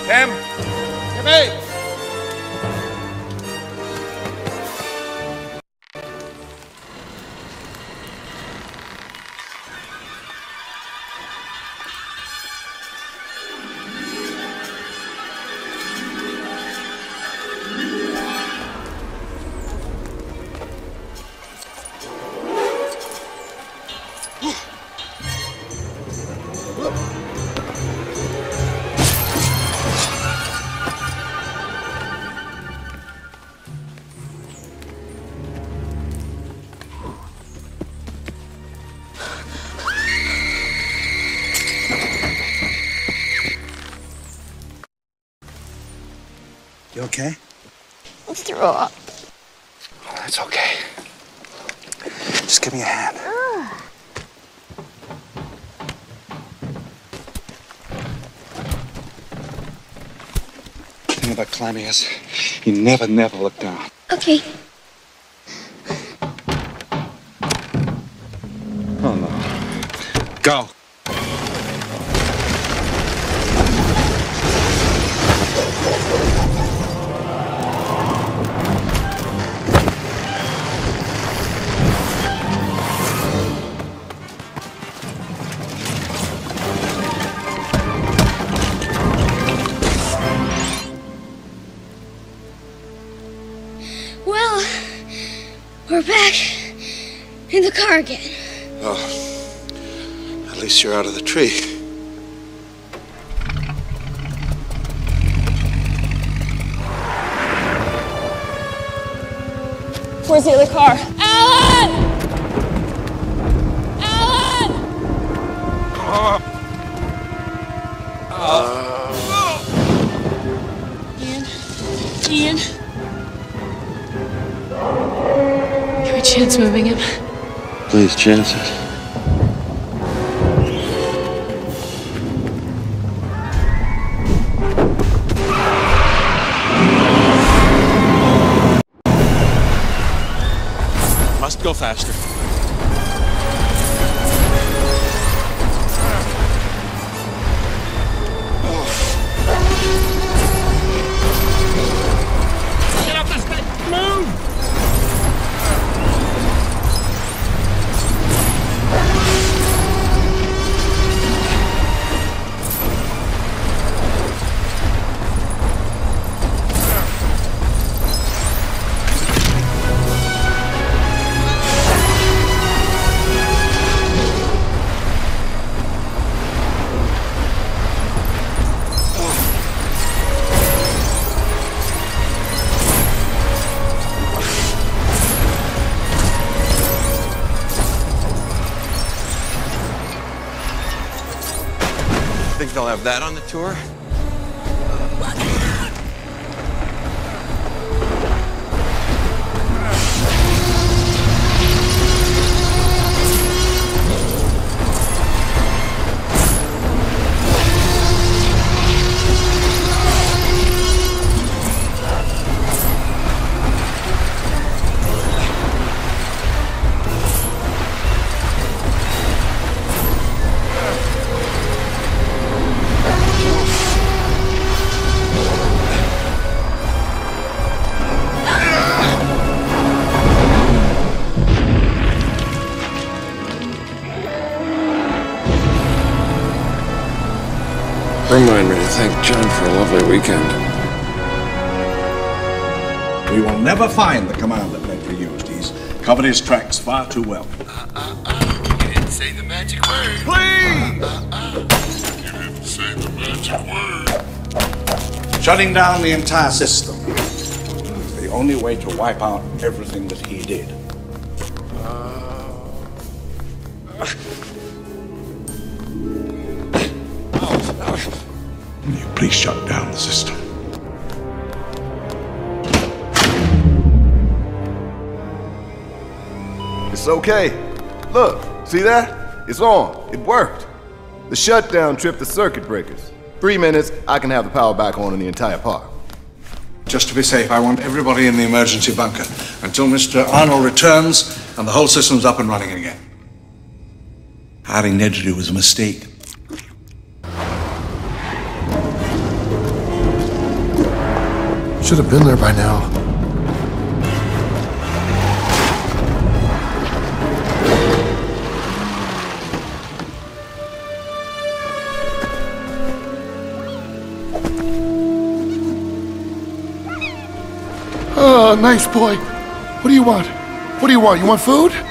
Tim? Timmy! You okay? I threw up. Oh, that's okay. Just give me a hand. The thing about climbing is you never look down. Okay. Oh, no. Go. Well, we're back in the car again. Oh, at least you're out of the tree. Where's the other car? Alan! Alan! Ian? Can we chance moving him? Please, chance it. Must go faster. Get up this thing! Move! Think they'll have that on the tour? Remind me to thank John for a lovely weekend. We will never find the command that Bentley used. He's covered his tracks far too well. You didn't say the magic word. Please! You didn't say the magic word. Shutting down the entire system is the only way to wipe out everything that he did. Will you please shut down the system? It's okay. Look, see that? It's on. It worked. The shutdown tripped the circuit breakers. 3 minutes, I can have the power back on in the entire park. Just to be safe, I want everybody in the emergency bunker until Mr. Arnold returns and the whole system's up and running again. Hiring Ned to do was a mistake. Should have been there by now. Oh, nice boy. What do you want? What do you want? You want food?